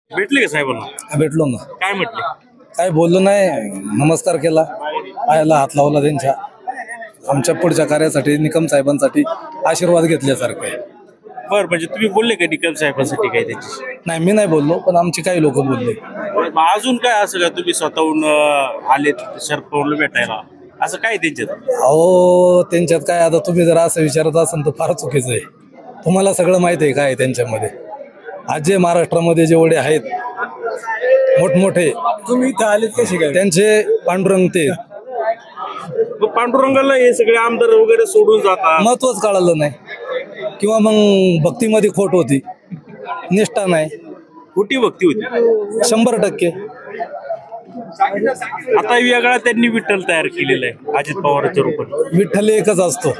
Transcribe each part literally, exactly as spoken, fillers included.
भेटले का साहेबांना? भेटलो ना. काय म्हटले? काय बोललो नाही, नमस्कार केला, पायाला हात लावला त्यांच्या. आमच्या पुढच्या कार्यासाठी निकम साहेबांसाठी आशीर्वाद घेतल्यासारखं आहे. बर, म्हणजे तुम्ही बोलले का निकम साहेबांसाठी काय त्याची? नाही, मी नाही बोललो, पण आमचे काही लोक बोलले. मग अजून काय असं का तुम्ही स्वतःहून अं, आलेत शरद पवारला भेटायला, असं काय त्यांच्यात? अहो, त्यांच्यात काय, आता तुम्ही जर असं विचारत असाल तर फार चुकीचं आहे. तुम्हाला सगळं माहिती आहे काय आहे त्यांच्यामध्ये. आज जे महाराष्ट्रामध्ये जेवढे आहेत मोठमोठे, तुम्ही इथं आलेत कसे काय, त्यांचे पांडुरंग ते मग पांडुरंगाला हे सगळे आमदार वगैरे सोडून जातात, महत्वच कळालं नाही, किंवा मग भक्तीमध्ये खोट होती, निष्ठा नाही, कुठे भक्ती होती? शंभर टक्के. आता वेगळा त्यांनी विठ्ठल तयार केलेला आहे अजित पवारच्या रूपाने. विठ्ठल एकच असतो,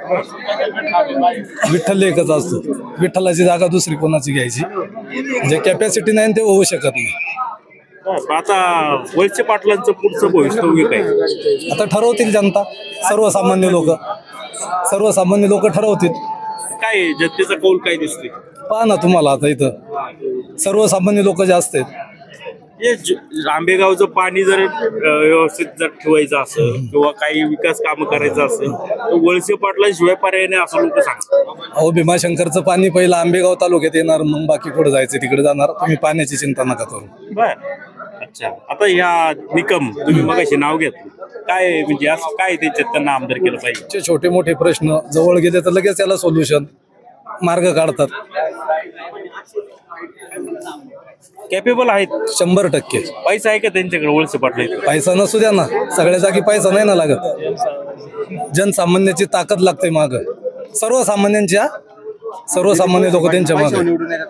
विठ्ठल एकच असतो. विठ्ठलाची जागा दुसरी कोणाची घ्यायची, म्हणजे कॅपॅसिटी नाही ते होऊ शकत नाही. आता वळसे पाटलांचं पुढचं भविष्य काय? आता ठरवतील जनता, सर्वसामान्य लोक, सर्वसामान्य लोक ठरवतील. काय जनतेचा कौल काय दिसतोय? पहा ना तुम्हाला, आता इथं सर्वसामान्य लोक जास्त आहेत. हे ज- आंबेगावचं पाणी जर अं, व्यवस्थित जर ठेवायचं असेल किंवा काही विकास कामं करायचं असेल तर वळसे पाटलांशिवाय पर्याय नाही असं लोक सांगतात. अहो, भीमाशंकरचं पाणी पहिलं आंबेगाव तालुक्यात येणार, मग बाकी कुठं जायचं तिकडे जाणार. तुम्ही पाण्याची चिंता नका करू. बर, अच्छा. आता ह्या निकम तुम्ही मगाशी नाव घेतलं, काय म्हणजे असं काय त्याच्यात त्यांना आमदार केलं पाहिजे? जे छोटे मोठे प्रश्न जवळ गेले तर लगेच त्याला सोल्युशन मार्ग काढतात. कॅपेबल आहेत, शंभर टक्के. पैसा आहे का त्यांच्याकडे वळसे पाटला? पैसा नसू द्या ना, सगळ्या जागी पैसा नाही ना लागत. जनसामान्याची ताकद लागते माग, सर्वसामान्यांच्या, सर्वसामान्य लोक त्यांच्या मागे.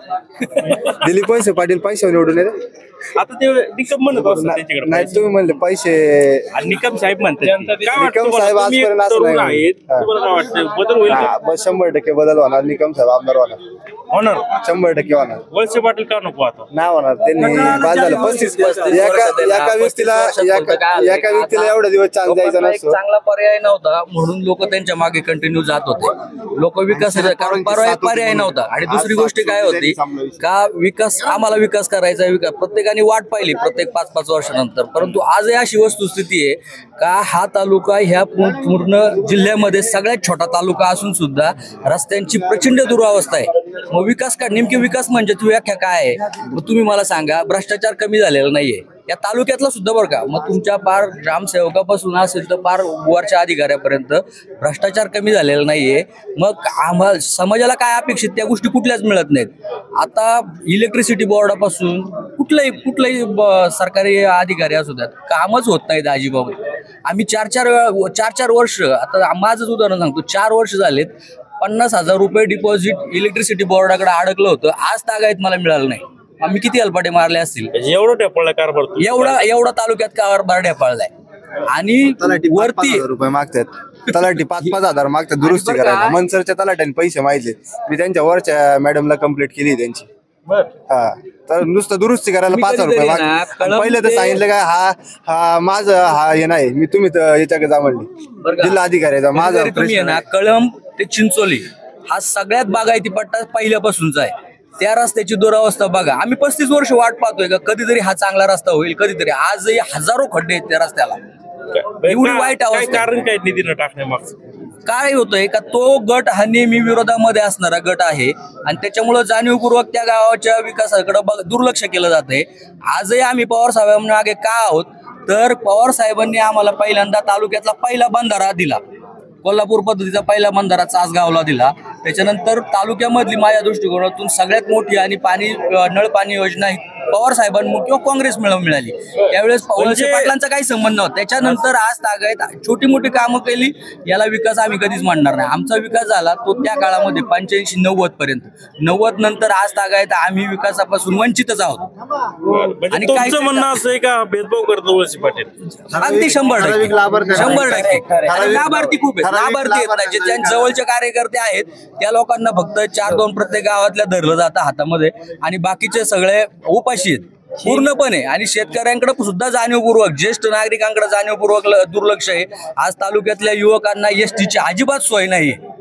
दिलीप वळसे पाटील पैसे निवडून येते. आता ते निकम म्हणत असतात त्यांच्याकडे नाही, पैसे. तुम्ही म्हणले पैसे. आणि निकम साहेब म्हणतात काय वाटतं निकम तुम्हाला? साहेब तुम्ही एक आजपर्यंत असं तरुण नाही आहेत, हा. तुम्हाला काय वाटतं बदल होईल का? हा, बस शंभर टक्के बदल होणार. निकम साहेब आमदार होणार, होणार. शंभर टक्के होणार. वळसे पाटील का नको आता? नाही होणार, त्यांनी बाद झालं. पस्तीस एका एका व्यक्तीला एका एका व्यक्तीला एवढा दिवस चान्स द्यायचा लोकांना एक नसतो. चांगला पर्याय नव्हता म्हणून लोक त्यांच्या मागे कंटिन्यू जात होते. लोक विकास, कारण पर्याय पर्याय नव्हता. आणि दुसरी गोष्ट काय होती का, विकास, आम्हाला विकास करायचा, विकास प्रत्येकाने वाट पाहिली प्रत्येक पाच पाच वर्षानंतर. परंतु आजही अशी वस्तुस्थिती आहे का हा तालुका ह्या पू- पूर्ण जिल्ह्यामध्ये सगळ्यात छोटा तालुका असून सुद्धा रस्त्यांची प्रचंड दुरावस्था आहे. मग विकास का, नेमकी विकास म्हणजे ती व्याख्या काय आहे? मग तुम्ही मला सांगा. भ्रष्टाचार कमी झालेला नाहीये या तालुक्यातला सुद्धा, बरं का. मग तुमच्या पार ग्रामसेवकापासून असेल तर पार वरच्या अधिकाऱ्यापर्यंत भ्रष्टाचार कमी झालेला नाहीये. मग आम्हाला समाजाला काय अपेक्षित, त्या गोष्टी कुठल्याच मिळत नाहीत. आता इलेक्ट्रिसिटी बोर्डापासून कुठलाही कुठलाही ब- सरकारी अधिकारी असू द्यात, कामच होत नाहीत अजिबात. आम्ही चार चार वेळा चार चार वर्ष, आता माझंच उदाहरण सांगतो, चार वर्ष झालेत, पन्नास हजार रुपये डिपॉझिट इलेक्ट्रिसिटी बोर्डाकडे अडकलं होतं, आज तागायत मला मिळालं नाही. आम्ही किती अलपाटे मारले असतील. एवढं टेपळला कारभार तुम्ही? एवढा एवढा तालुक्यात कारभार ढेपाळलाय. आणि तलाठी पाच- पाच वरती हजार रुपये मागतात. तलाठी पाच पाच हजार मागतात दुरुस्ती करायला. मनसरच्या तलाट्याने पैसे मागितले, मी त्यांच्या वरच्या मॅडमला कंप्लीट केली त्यांची. हा, तर नुसतं दुरुस्ती करायला मी पाच हजार रुपये कधीतरी मागतात. ना, आणि कळम पहिले तर ते- सांगितलं काय, हा हा माझं हा हे नाही, मी तुम्ही तर याच्याकडे जा म्हणली, बरं का? जिल्हा अधिकाऱ्याचा माझा कधीतरी तुम्ही आहे प्रश्न ना, कळंब ते चिंचोली हा सगळ्यात बागायती पट्टा पहिल्यापासूनचा आहे. त्या रस्त्याची दुरावस्था बघा. आम्ही पस्तीस वर्ष वाट पाहतोय का कधीतरी हा चांगला रस्ता होईल, कधीतरी. आजही हजारो खड्डे आहेत त्या रस्त्याला. एवढी वाईट काय अवस्था. कारण काय निधी न टाकण्यामागचं? काय होतंय का, तो गट हा नेहमी विरोधामध्ये असणारा गट आहे आणि त्याच्यामुळं जाणीवपूर्वक त्या गावाच्या विकासाकडे बघ दुर्लक्ष केलं जातंय. आजही आम्ही पवार साहेबांमागे का आहोत, तर पवार साहेबांनी आम्हाला पहिल्यांदा तालुक्यातला पहिला बंधारा दिला, कोल्हापूर पद्धतीचा पहिला बंधारा चासगावला दिला. त्याच्यानंतर तालुक्यामधली माझ्या दृष्टिकोनातून सगळ्यात मोठी आणि पाणी नळ पाणी योजना ही पवार साहेबांमुळे किंवा काँग्रेस मिळवून मिळाली. त्यावेळेस वळसे पाटलांचा काही संबंध नव्हता. त्याच्यानंतर आज तागायत छोटी मोठी कामं केली, याला विकास आम्ही कधीच मानणार नाही. आमचा विकास झाला तो त्या काळामध्ये पंच्याऐंशी नव्वद पर्यंत. नव्वद नंतर आज तागायत आम्ही विकासापासून वंचितच आहोत. म्हणजे आणि काय तुमचं म्हणणं असं आहे का भेदभाव करतो वळसे पाटील? अगदी शंभर टक्के ठराविक लाभार्थी- शंभर टक्के. आणि ठराविक- लाभार्थी खूप आहेत, ठराविक लाभार्थी आहेत ना, जे ज्यांच्या जवळचे कार्यकर्ते आहेत त्या लोकांना फक्त चार दोन प्रत्येक गावातल्या धरलं जातं हातामध्ये, आणि बाकीचे सगळे उपाशी आहेत पूर्णपणे. आणि शेतकऱ्यांकडे सुद्धा जाणीवपूर्वक, ज्येष्ठ नागरिकांकडे जाणीवपूर्वक ल- दुर्लक्ष आहे. आज तालुक्यातल्या युवकांना एस टीची अजिबात सोय नाही.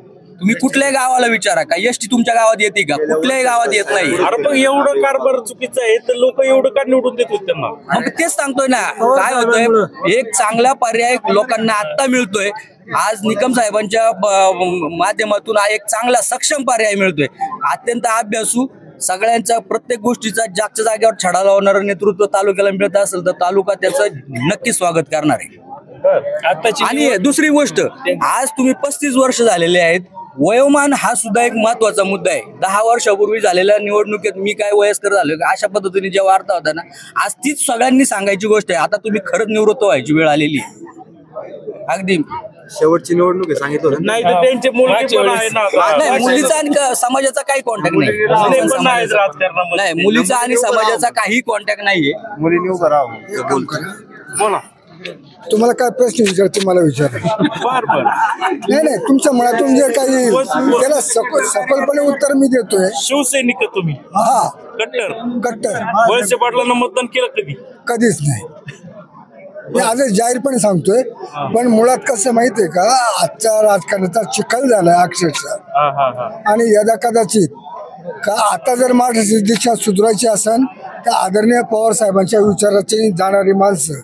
तुम्ही कुठल्याही गावाला विचारा का एसटी तुमच्या गावात येते का? कुठल्याही गावात येत नाही. अरे पण एवढं कारभार चुकीचं आहे तर लोक एवढं का निवडून देतात त्यांना? मग तेच सांगतोय ना, काय होतंय एक चांगला पर्याय लोकांना आता मिळतोय. आज निकम साहेबांच्या ब- माध्यमातून हा एक चांगला सक्षम पर्याय मिळतोय. अत्यंत अभ्यासू, सगळ्यांच्या प्रत्येक गोष्टीचा जागच्या जागेवर छडा लावणारं नेतृत्व तालुक्याला मिळत असेल तर तालुका त्याचं नक्की स्वागत करणार आहे. आताची आणि दुसरी गोष्ट, आज तुम्ही पस्तीस वर्ष झालेले आहेत. वयोमान हा सुद्धा एक महत्वाचा मुद्दा आहे. दहा वर्षापूर्वी झालेल्या निवडणुकीत मी काय वयस्कर झालो अशा पद्धतीने जेव्हा वार्ता होता ना, आज तीच सगळ्यांनी सांगायची गोष्ट आहे. आता तुम्ही खरंच निवृत्त व्हायची वेळ आलेली आहे. अगदी शेवटची निवडणूक आहे सांगितलं होतं ना. नाही तर त्यांचे मुलगी पण आहे ना आता. नाही, मुलीचा आणि क- समाजाचा काही कॉन्टॅक्ट मुली पण नाही नाही. राजकारणामध्ये. नाही, मुलीचा आणि समाजाचा काही कॉन्टॅक्ट नाहीये. मुलींनी उभं राहावं. बोला. तुम्हाला काय प्रश्न विचारते मला विचारा. बर बर नाही नाही तुमच्या मनातून जे काही त्याला सखोल सफलपणे उत्तर मी देतोय. शिवसैनिक का तुम्ही? हा कट्टर कट्टर वळसे पाटलांना मतदान केलं कधी? कधीच नाही. मी आज जाहीरपणे सांगतोय. पण मुळात कसं माहितीये का, आजच्या राजकारणाचा चिखल झालाय अक्षरशः. हा हा हा आणि यदा कदाचित का आता जर महाराष्ट्राची दिशा सुधारायची असेल तर आदरणीय पवार साहेबांच्या विचाराची जाणारी माणसं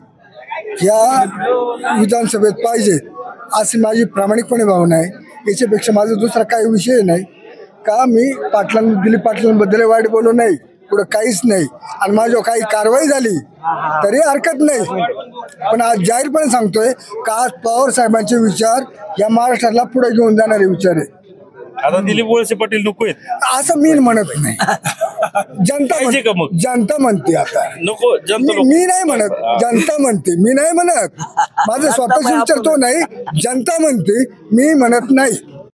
या विधानसभेत पाहिजेत अशी माझी प्रामाणिकपणे भावना आहे. याच्यापेक्षा माझा दुसरा काही विषय नाही का मी पाटलां दिलीप पाटलांबद्दल वाईट बोलू नाही, पुढं काहीच नाही. आणि माझ्यावर काही कारवाई झाली तरी हरकत नाही. पण आज जाहीरपणे सांगतोय का आज पवार साहेबांचे विचार या महाराष्ट्राला पुढे घेऊन जाणारे विचार आहे. आता दिलीप वळसे पाटील नको आहेत? असं मी म्हणत नाही. जनता पाहिजे का म्हण- मग? जनता म्हणते आता. नको जनता मी नको. मी नाही म्हणत, जनता म्हणते. मी नाही म्हणत, माझं स्वतःचे विचार तो नाही, जनता म्हणते, मी म्हणत नाही.